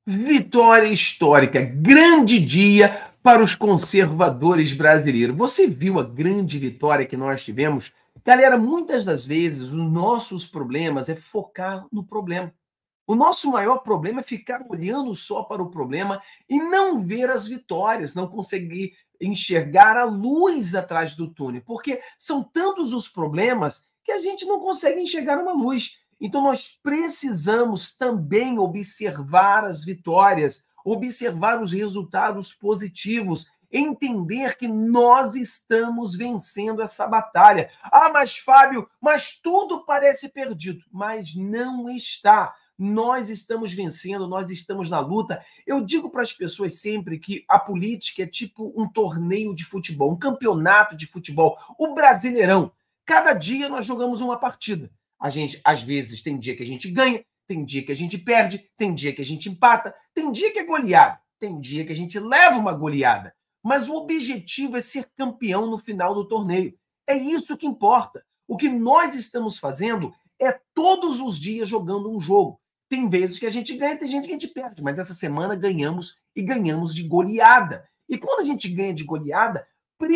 Vitória histórica, grande dia para os conservadores brasileiros. Você viu a grande vitória que nós tivemos? Galera, muitas das vezes os nossos problemas é focar no problema. O nosso maior problema é ficar olhando só para o problema e não ver as vitórias, não conseguir enxergar a luz atrás do túnel, porque são tantos os problemas que a gente não consegue enxergar uma luz. Então nós precisamos também observar as vitórias, observar os resultados positivos, entender que nós estamos vencendo essa batalha. Ah, mas Fábio, mas tudo parece perdido, mas não está. Nós estamos vencendo, nós estamos na luta. Eu digo para as pessoas sempre que a política é tipo um torneio de futebol, um campeonato de futebol, o Brasileirão. Cada dia nós jogamos uma partida. A gente, às vezes, tem dia que a gente ganha, tem dia que a gente perde, tem dia que a gente empata, tem dia que é goleada, tem dia que a gente leva uma goleada. Mas o objetivo é ser campeão no final do torneio. É isso que importa. O que nós estamos fazendo é todos os dias jogando um jogo. Tem vezes que a gente ganha, tem gente que a gente perde, mas essa semana ganhamos e ganhamos de goleada. E quando a gente ganha de goleada,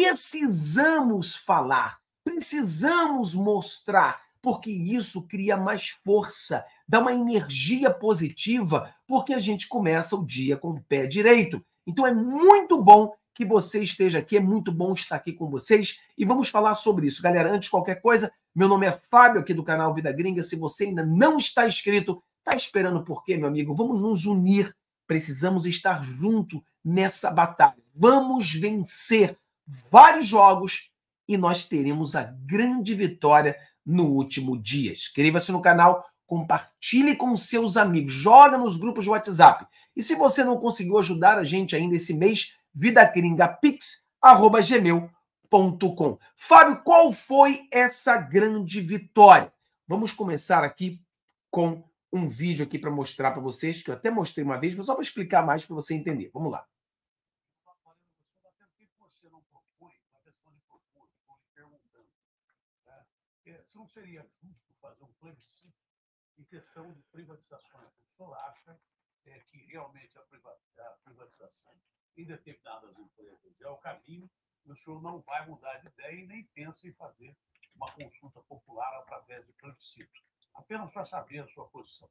precisamos falar, precisamos mostrar, porque isso cria mais força, dá uma energia positiva, porque a gente começa o dia com o pé direito. Então é muito bom que você esteja aqui, é muito bom estar aqui com vocês e vamos falar sobre isso. Galera, antes de qualquer coisa, meu nome é Fábio, aqui do canal Vida Gringa. Se você ainda não está inscrito, está esperando por quê, meu amigo? Vamos nos unir, precisamos estar junto nessa batalha. Vamos vencer vários jogos e nós teremos a grande vitória no último dia. Inscreva-se no canal, compartilhe com seus amigos, joga nos grupos de WhatsApp. E se você não conseguiu ajudar a gente ainda esse mês, vidagringapix@gmail.com. Fábio, qual foi essa grande vitória? Vamos começar aqui com um vídeo aqui para mostrar para vocês, que eu até mostrei uma vez, mas só para explicar mais para você entender. Vamos lá. Se não seria justo fazer um plebiscito em questão de privatizações. O senhor acha que realmente a privatização em determinadas empresas é o caminho e o senhor não vai mudar de ideia e nem pensa em fazer uma consulta popular através de plebiscito? Apenas para saber a sua posição.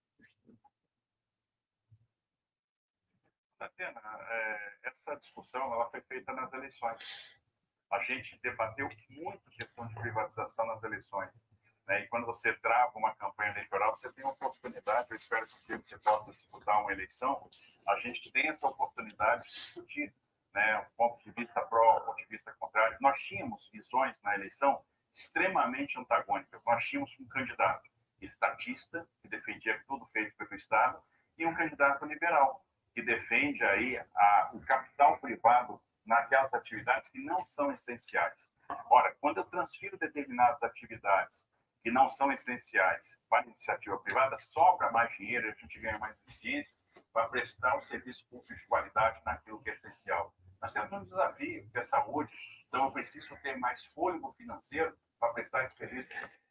Tatiana, essa discussão ela foi feita nas eleições. A gente debateu muito a questão de privatização nas eleições. Né? E quando você trava uma campanha eleitoral, você tem uma oportunidade, eu espero que você possa disputar uma eleição, a gente tem essa oportunidade de discutir, né? Um ponto de vista pró, um ponto de vista contrário. Nós tínhamos visões na eleição extremamente antagônicas. Nós tínhamos um candidato estatista, que defendia tudo feito pelo Estado, e um candidato liberal, que defende aí o capital privado naquelas atividades que não são essenciais. Ora, quando eu transfiro determinadas atividades que não são essenciais para a iniciativa privada, sobra mais dinheiro, a gente ganha mais eficiência para prestar um serviço público de qualidade naquilo que é essencial. Nós temos um desafio, que é saúde, então eu preciso ter mais fôlego financeiro para prestar esse serviço.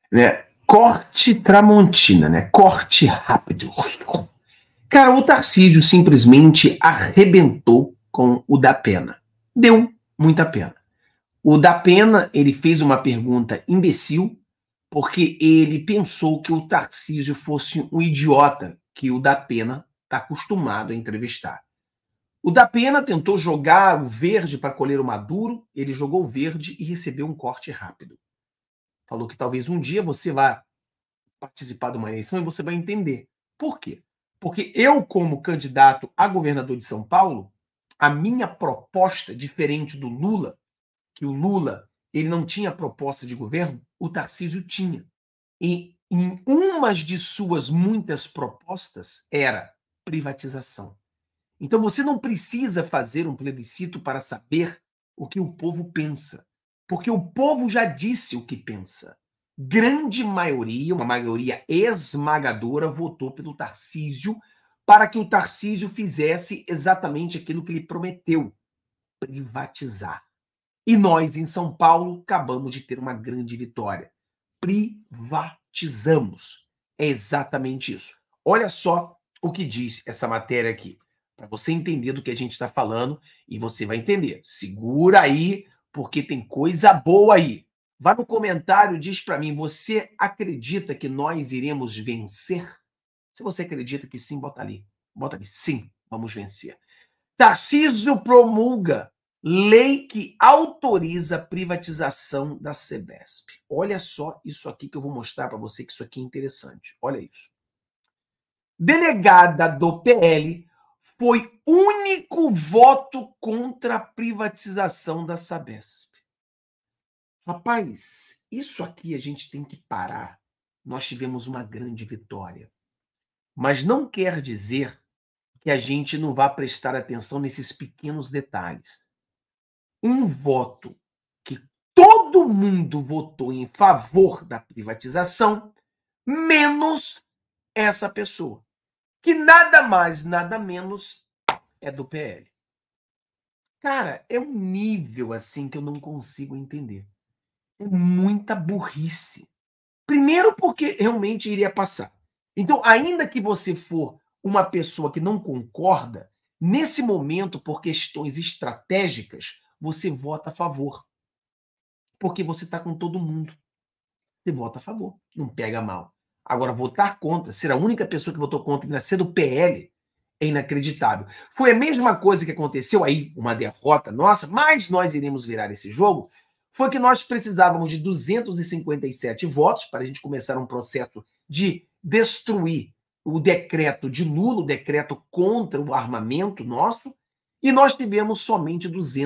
Corte Tramontina, né? Corte rápido. Cara, o Tarcísio simplesmente arrebentou com o Datena. Deu muita pena. O Datena, ele fez uma pergunta imbecil, porque ele pensou que o Tarcísio fosse um idiota que o Datena está acostumado a entrevistar. O Datena tentou jogar o verde para colher o maduro, ele jogou o verde e recebeu um corte rápido. Falou que talvez um dia você vá participar de uma eleição e você vai entender. Por quê? Porque eu, como candidato a governador de São Paulo, a minha proposta, diferente do Lula, que o Lula ele não tinha proposta de governo, o Tarcísio tinha. E em uma de suas muitas propostas era privatização. Então você não precisa fazer um plebiscito para saber o que o povo pensa, porque o povo já disse o que pensa. Grande maioria, uma maioria esmagadora, votou pelo Tarcísio para que o Tarcísio fizesse exatamente aquilo que ele prometeu: privatizar. E nós, em São Paulo, acabamos de ter uma grande vitória. Privatizamos. É exatamente isso. Olha só o que diz essa matéria aqui, para você entender do que a gente está falando, e você vai entender. Segura aí, porque tem coisa boa aí. Vá no comentário, diz para mim, você acredita que nós iremos vencer? Se você acredita que sim, bota ali. Bota ali, sim, vamos vencer. Tarcísio promulga lei que autoriza a privatização da Sabesp. Olha só isso aqui que eu vou mostrar para você, que isso aqui é interessante. Olha isso. Delegada do PL foi único voto contra a privatização da Sabesp. Rapaz, isso aqui a gente tem que parar. Nós tivemos uma grande vitória. Mas não quer dizer que a gente não vá prestar atenção nesses pequenos detalhes. Um voto que todo mundo votou em favor da privatização, menos essa pessoa, que nada mais, nada menos é do PL. Cara, é um nível assim que eu não consigo entender. É muita burrice. Primeiro porque realmente iria passar. Então, ainda que você for uma pessoa que não concorda, nesse momento, por questões estratégicas, você vota a favor. Porque você está com todo mundo. Você vota a favor. Não pega mal. Agora, votar contra, ser a única pessoa que votou contra e ser do PL, é inacreditável. Foi a mesma coisa que aconteceu aí, uma derrota nossa, mas nós iremos virar esse jogo, foi que nós precisávamos de 257 votos para a gente começar um processo de destruir o decreto de Lula, o decreto contra o armamento nosso, e nós tivemos somente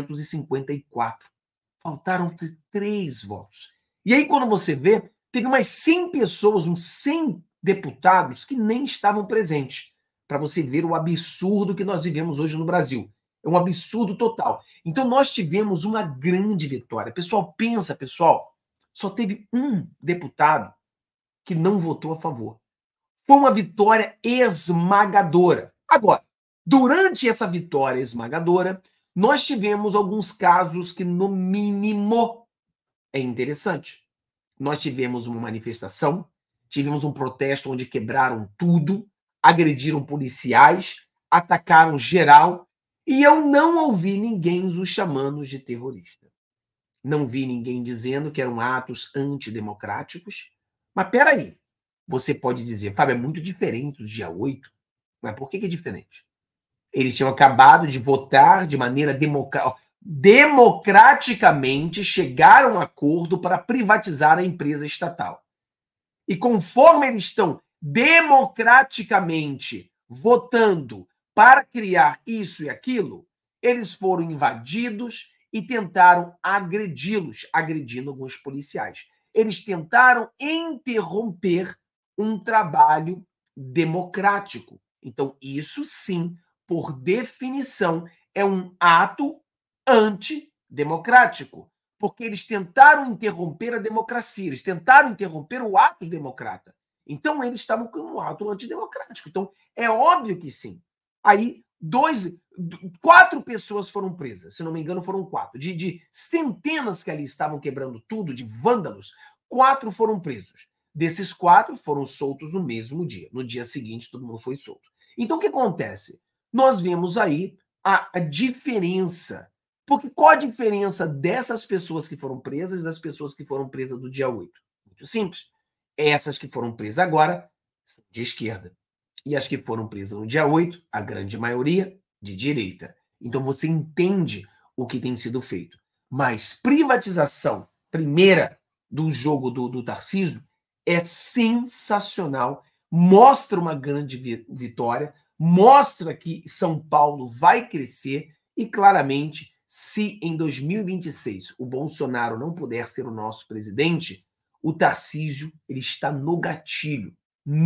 254. Faltaram 3 votos. E aí, quando você vê, teve umas 100 pessoas, uns 100 deputados que nem estavam presentes, para você ver o absurdo que nós vivemos hoje no Brasil. É um absurdo total. Então, nós tivemos uma grande vitória. Pessoal, pensa, pessoal, só teve um deputado que não votou a favor. Foi uma vitória esmagadora. Agora, durante essa vitória esmagadora, nós tivemos alguns casos que, no mínimo, é interessante. Nós tivemos uma manifestação, tivemos um protesto onde quebraram tudo, agrediram policiais, atacaram geral, e eu não ouvi ninguém os chamando de terrorista. Não vi ninguém dizendo que eram atos antidemocráticos. Mas peraí, você pode dizer, Fábio, é muito diferente do dia 8. Mas por que é diferente? Eles tinham acabado de votar de maneira democraticamente, chegaram a um acordo para privatizar a empresa estatal. E conforme eles estão democraticamente votando para criar isso e aquilo, eles foram invadidos e tentaram agredi-los, agredindo alguns policiais. Eles tentaram interromper um trabalho democrático. Então, isso sim, por definição, é um ato antidemocrático, porque eles tentaram interromper a democracia, eles tentaram interromper o ato democrata. Então, eles estavam com um ato antidemocrático. Então, é óbvio que sim. Aí, 4 pessoas foram presas, se não me engano, foram 4. De centenas que ali estavam quebrando tudo, de vândalos, 4 foram presos. Desses 4 foram soltos no mesmo dia. No dia seguinte, todo mundo foi solto. Então, o que acontece? Nós vemos aí a diferença. Porque qual a diferença dessas pessoas que foram presas das pessoas que foram presas do dia 8? Muito simples. Essas que foram presas agora são de esquerda. E as que foram presas no dia 8, a grande maioria, de direita. Então você entende o que tem sido feito. Mas privatização, primeira do jogo do Tarcísio, é sensacional. Mostra uma grande vitória, mostra que São Paulo vai crescer e, claramente, se em 2026 o Bolsonaro não puder ser o nosso presidente, o Tarcísio ele está no gatilho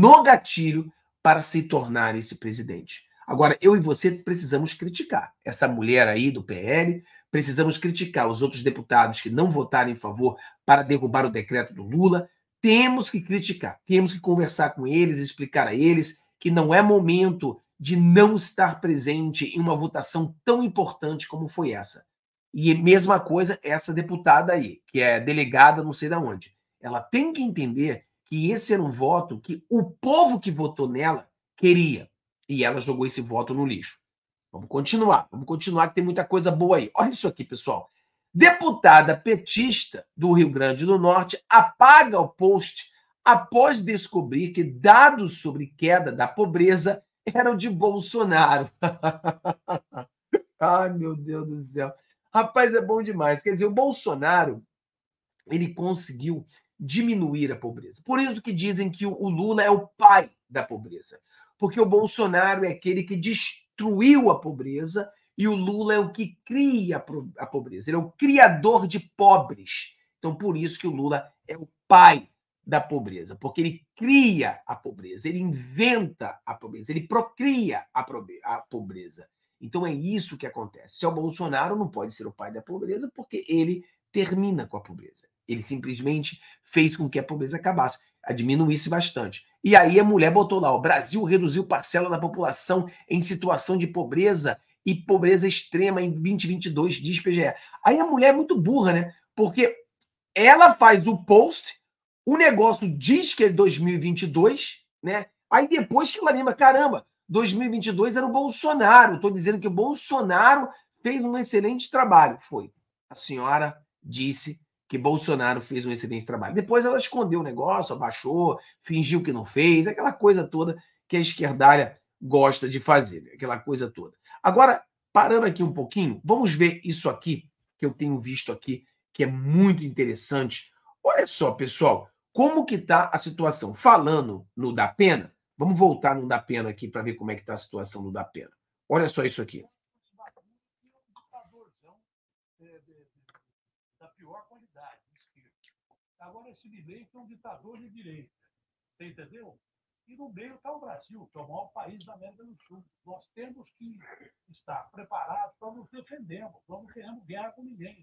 para se tornar esse presidente. Agora, eu e você precisamos criticar essa mulher aí do PL, precisamos criticar os outros deputados que não votaram em favor para derrubar o decreto do Lula. Temos que criticar, temos que conversar com eles, explicar a eles que não é momento de não estar presente em uma votação tão importante como foi essa. E mesma coisa essa deputada aí, que é delegada não sei de onde. Ela tem que entender que esse era um voto que o povo que votou nela queria. E ela jogou esse voto no lixo. Vamos continuar que tem muita coisa boa aí. Olha isso aqui, pessoal. Deputada petista do Rio Grande do Norte apaga o post após descobrir que dados sobre queda da pobreza eram de Bolsonaro. Ai, meu Deus do céu. Rapaz, é bom demais. Quer dizer, o Bolsonaro, ele conseguiu diminuir a pobreza. Por isso que dizem que o Lula é o pai da pobreza. Porque o Bolsonaro é aquele que destruiu a pobreza e o Lula é o que cria a pobreza. Ele é o criador de pobres. Então, por isso que o Lula é o pai da pobreza, porque ele cria a pobreza, ele inventa a pobreza, ele procria a pobreza. Então é isso que acontece. Já o Bolsonaro não pode ser o pai da pobreza porque ele termina com a pobreza. Ele simplesmente fez com que a pobreza acabasse, a diminuísse bastante. E aí a mulher botou lá, o Brasil reduziu parcela da população em situação de pobreza e pobreza extrema em 2022, diz PGE. Aí a mulher é muito burra, né? Porque ela faz o post, o negócio diz que é 2022, né? Aí depois que ela lembra, caramba, 2022 era o Bolsonaro. Estou dizendo que o Bolsonaro fez um excelente trabalho. Foi. A senhora disse que Bolsonaro fez um excelente trabalho. Depois ela escondeu o negócio, abaixou, fingiu que não fez, aquela coisa toda que a esquerdalha gosta de fazer, aquela coisa toda. Agora, parando aqui um pouquinho, vamos ver isso aqui que eu tenho visto aqui, que é muito interessante. Olha só, pessoal, como que está a situação. Falando no Dapena, vamos voltar no Dapena aqui para ver como é que está a situação do Dapena. Olha só isso aqui. Da pior qualidade, esquerda. Agora, esse Milei é um ditador de direita. Você entendeu? E no meio está o Brasil, que é o maior país da América do Sul. Nós temos que estar preparados para nos defendermos. Nós não queremos guerra com ninguém.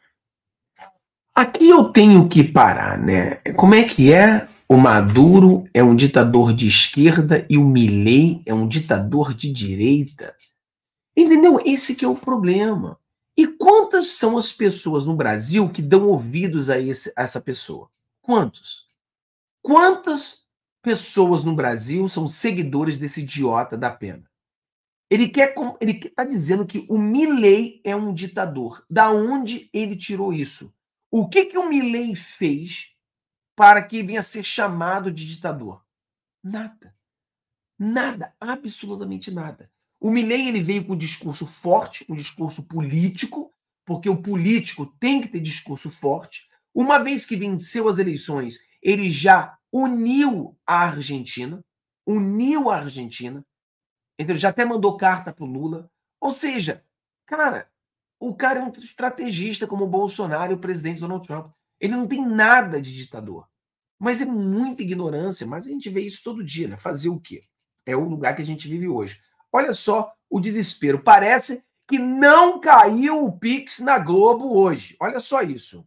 Aqui eu tenho que parar, né? Como é que é? O Maduro é um ditador de esquerda e o Milei é um ditador de direita. Entendeu? Esse que é o problema. E quantas são as pessoas no Brasil que dão ouvidos a essa pessoa? Quantos? Quantas pessoas no Brasil são seguidores desse idiota da pena? Ele está dizendo que o Milei é um ditador. Da onde ele tirou isso? O que o Milei fez para que venha a ser chamado de ditador? Nada. Nada. Absolutamente nada. O Milei ele veio com um discurso forte, um discurso político, porque o político tem que ter discurso forte. Uma vez que venceu as eleições, ele já uniu a Argentina, ele já até mandou carta para o Lula. Ou seja, cara, o cara é um estrategista como o Bolsonaro e o presidente Donald Trump. Ele não tem nada de ditador. Mas é muita ignorância, mas a gente vê isso todo dia, né? Fazer o quê? É o lugar que a gente vive hoje. Olha só o desespero. Parece que não caiu o Pix na Globo hoje. Olha só isso.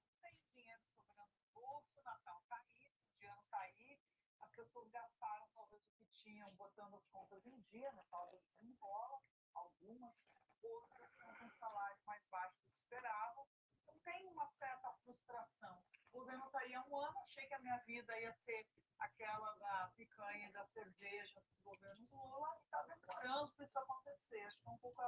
O governo está aí há um ano, achei que a minha vida ia ser aquela da picanha e da cerveja do governo Lula, e está demorando para isso acontecer. Acho que é um pouco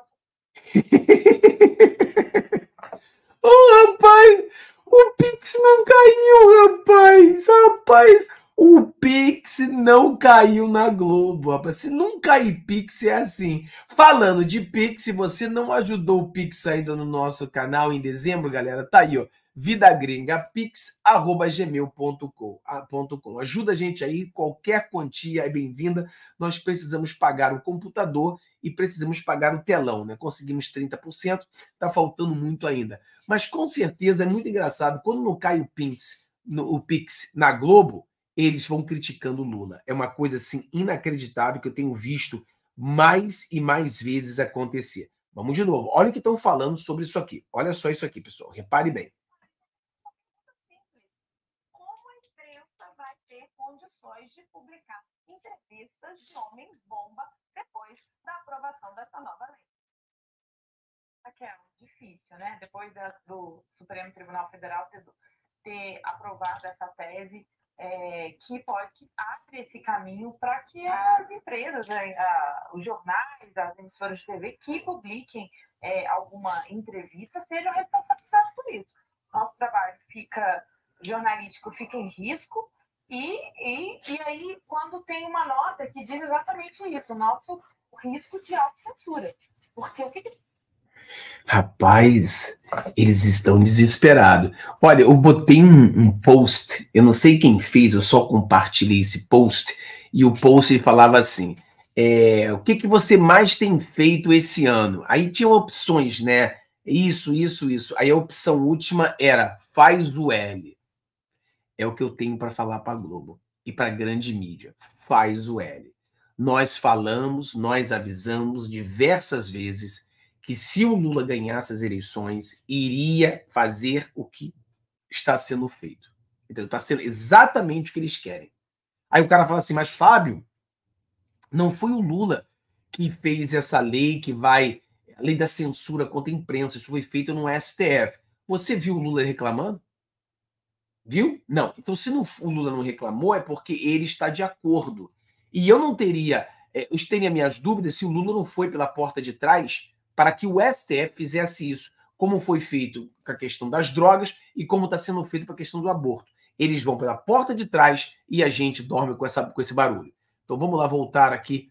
essa. Oh, rapaz, o Pix não caiu, rapaz, o Pix não caiu na Globo, rapaz. Se não cair Pix é assim. Falando de Pix, se você não ajudou o Pix ainda no nosso canal em dezembro, galera, tá aí, ó. vidagringapix@gmail.com. Ajuda a gente aí, qualquer quantia é bem-vinda. Nós precisamos pagar o computador e precisamos pagar o telão, né? Conseguimos 30%, tá faltando muito ainda. Mas com certeza é muito engraçado, quando não cai o Pix na Globo, eles vão criticando o Lula. É uma coisa assim inacreditável que eu tenho visto mais e mais vezes acontecer. Vamos de novo. Olha o que estão falando sobre isso aqui. Olha só isso aqui, pessoal. Repare bem. Condições de publicar entrevistas de homens-bomba depois da aprovação dessa nova lei. Raquel, difícil, né? Depois do Supremo Tribunal Federal ter aprovado essa tese, que abre esse caminho para que as empresas, os jornais, as emissoras de TV que publiquem alguma entrevista sejam responsabilizados por isso. Nosso trabalho jornalístico fica em risco e aí, quando tem uma nota que diz exatamente isso, o nosso risco de autocensura. Porque o que... Rapaz, eles estão desesperados. Olha, eu botei um post, eu não sei quem fez, eu só compartilhei esse post, e o post falava assim, o que você mais tem feito esse ano? Aí tinha opções, né? Isso. Aí a opção última era, faz o L. É o que eu tenho para falar para a Globo e para a grande mídia. Faz o L. Nós falamos, nós avisamos diversas vezes que se o Lula ganhasse as eleições, iria fazer o que está sendo feito. Então, está sendo exatamente o que eles querem. Aí o cara fala assim, mas Fábio, não foi o Lula que fez essa lei que vai... A lei da censura contra a imprensa, isso foi feito no STF. Você viu o Lula reclamando? Viu? Não. Então, se o Lula não reclamou, é porque ele está de acordo. E eu não teria... Eu teria minhas dúvidas se o Lula não foi pela porta de trás para que o STF fizesse isso, como foi feito com a questão das drogas e como está sendo feito com a questão do aborto. Eles vão pela porta de trás e a gente dorme com esse barulho. Então vamos lá voltar aqui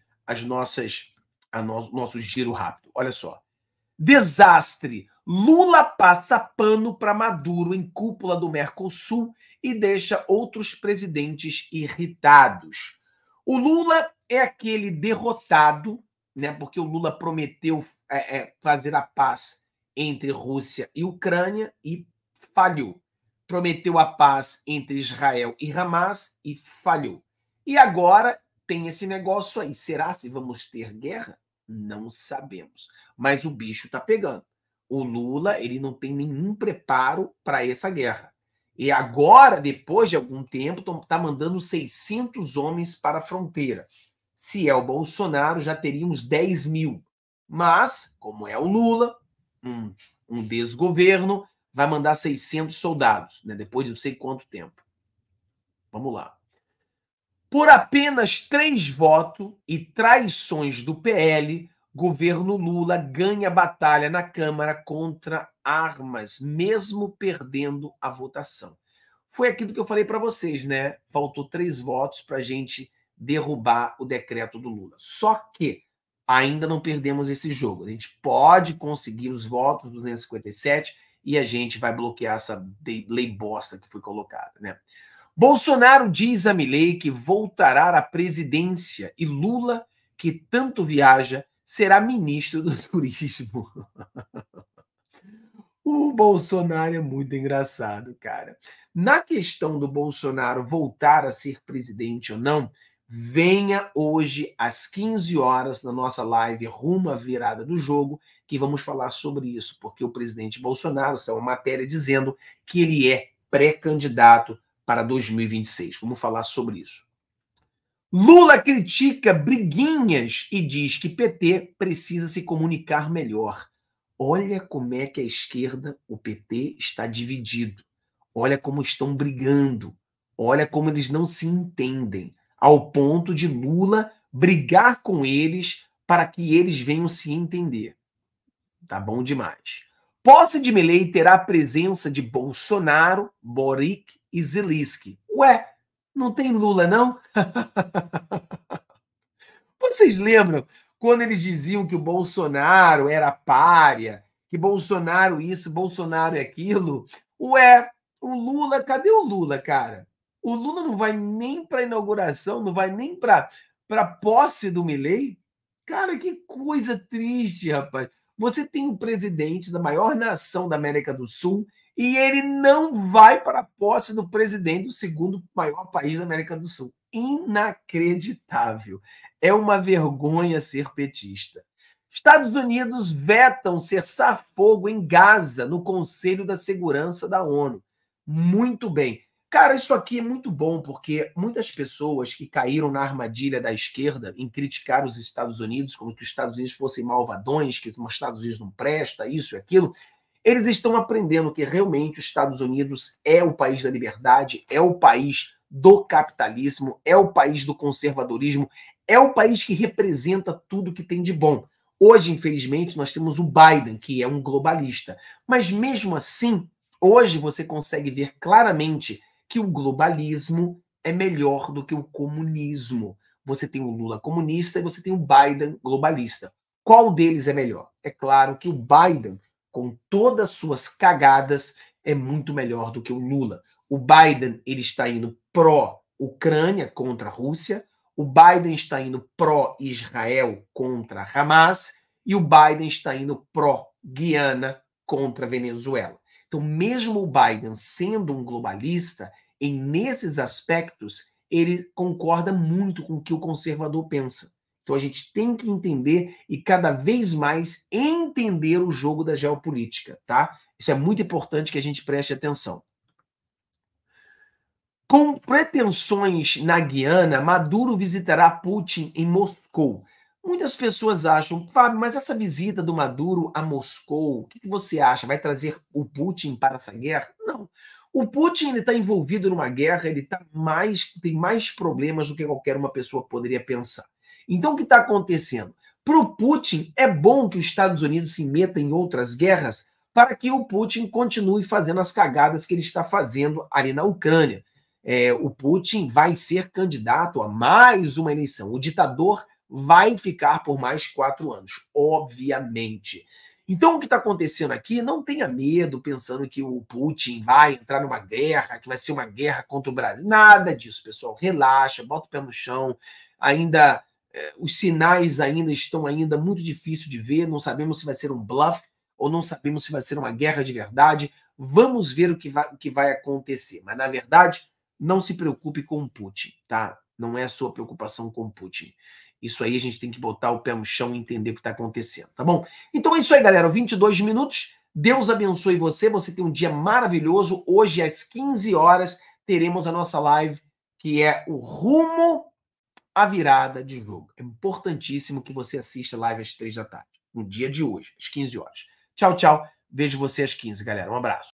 nosso giro rápido. Olha só. Desastre. Lula passa pano para Maduro em cúpula do Mercosul e deixa outros presidentes irritados. O Lula é aquele derrotado, né? Porque o Lula prometeu fazer a paz entre Rússia e Ucrânia e falhou. Prometeu a paz entre Israel e Hamas e falhou. E agora tem esse negócio aí. Será se vamos ter guerra? Não sabemos. Mas o bicho tá pegando. O Lula, ele não tem nenhum preparo para essa guerra. E agora, depois de algum tempo, tá mandando 600 homens para a fronteira. Se é o Bolsonaro, já teria uns 10 mil. Mas, como é o Lula, um desgoverno, vai mandar 600 soldados, né? Depois de não sei quanto tempo. Vamos lá. Por apenas 3 votos e traições do PL, governo Lula ganha batalha na Câmara contra armas, mesmo perdendo a votação. Foi aquilo que eu falei para vocês, né? Faltou 3 votos para a gente derrubar o decreto do Lula. Só que ainda não perdemos esse jogo. A gente pode conseguir os votos 257 e a gente vai bloquear essa lei bosta que foi colocada, né? Bolsonaro diz a Milei que voltará à presidência e Lula, que tanto viaja, será ministro do turismo. O Bolsonaro é muito engraçado, cara. Na questão do Bolsonaro voltar a ser presidente ou não, venha hoje às 15 horas na nossa live rumo à virada do jogo, que vamos falar sobre isso, porque o presidente Bolsonaro saiu uma matéria dizendo que ele é pré-candidato para 2026. Vamos falar sobre isso. Lula critica briguinhas e diz que PT precisa se comunicar melhor. Olha como é que a esquerda, o PT, está dividido. Olha como estão brigando. Olha como eles não se entendem. Ao ponto de Lula brigar com eles para que eles venham se entender. Tá bom demais. Posse de Milei terá a presença de Bolsonaro, Boric e Zelensky. Ué, não tem Lula, não? Vocês lembram quando eles diziam que o Bolsonaro era pária, que Bolsonaro isso, Bolsonaro aquilo? Ué, o Lula, cadê o Lula, cara? O Lula não vai nem para a inauguração, não vai nem para a posse do Milei? Cara, que coisa triste, rapaz. Você tem um presidente da maior nação da América do Sul e ele não vai para a posse do presidente do segundo maior país da América do Sul. Inacreditável. É uma vergonha ser petista. Estados Unidos vetam cessar fogo em Gaza no Conselho da Segurança da ONU. Muito bem. Cara, isso aqui é muito bom, porque muitas pessoas que caíram na armadilha da esquerda em criticar os Estados Unidos, como que os Estados Unidos fossem malvadões, que os Estados Unidos não presta, isso e aquilo, eles estão aprendendo que realmente os Estados Unidos é o país da liberdade, é o país do capitalismo, é o país do conservadorismo, é o país que representa tudo que tem de bom. Hoje, infelizmente, nós temos o Biden, que é um globalista. Mas mesmo assim, hoje você consegue ver claramente que o globalismo é melhor do que o comunismo. Você tem o Lula comunista e você tem o Biden globalista. Qual deles é melhor? É claro que o Biden, com todas as suas cagadas, é muito melhor do que o Lula. O Biden ele está indo pró-Ucrânia contra a Rússia, o Biden está indo pró-Israel contra Hamas e o Biden está indo pró-Guiana contra a Venezuela. Então, mesmo o Biden sendo um globalista, nesses aspectos, ele concorda muito com o que o conservador pensa. Então, a gente tem que entender e cada vez mais entender o jogo da geopolítica, tá? Isso é muito importante que a gente preste atenção. Com pretensões na Guiana, Maduro visitará Putin em Moscou. Muitas pessoas acham, Fábio, mas essa visita do Maduro a Moscou, o que você acha? Vai trazer o Putin para essa guerra? Não. O Putin está envolvido numa guerra, ele tem mais problemas do que qualquer uma pessoa poderia pensar. Então, o que está acontecendo? Para o Putin, é bom que os Estados Unidos se metam em outras guerras para que o Putin continue fazendo as cagadas que ele está fazendo ali na Ucrânia. O Putin vai ser candidato a mais uma eleição. O ditador vai ficar por mais 4 anos, obviamente. Então, o que está acontecendo aqui, não tenha medo pensando que o Putin vai entrar numa guerra, que vai ser uma guerra contra o Brasil. Nada disso, pessoal. Relaxa, bota o pé no chão. Ainda, os sinais ainda estão ainda muito difíceis de ver. Não sabemos se vai ser um bluff ou não sabemos se vai ser uma guerra de verdade. Vamos ver o que vai acontecer. Mas, na verdade, não se preocupe com o Putin, tá? Não é a sua preocupação com o Putin. Isso aí a gente tem que botar o pé no chão e entender o que está acontecendo, tá bom? Então é isso aí, galera. 22 minutos. Deus abençoe você. Você tem um dia maravilhoso. Hoje, às 15 horas, teremos a nossa live, que é o rumo à virada de jogo. É importantíssimo que você assista a live às 3 da tarde, no dia de hoje, às 15 horas. Tchau, tchau. Vejo você às 15, galera. Um abraço.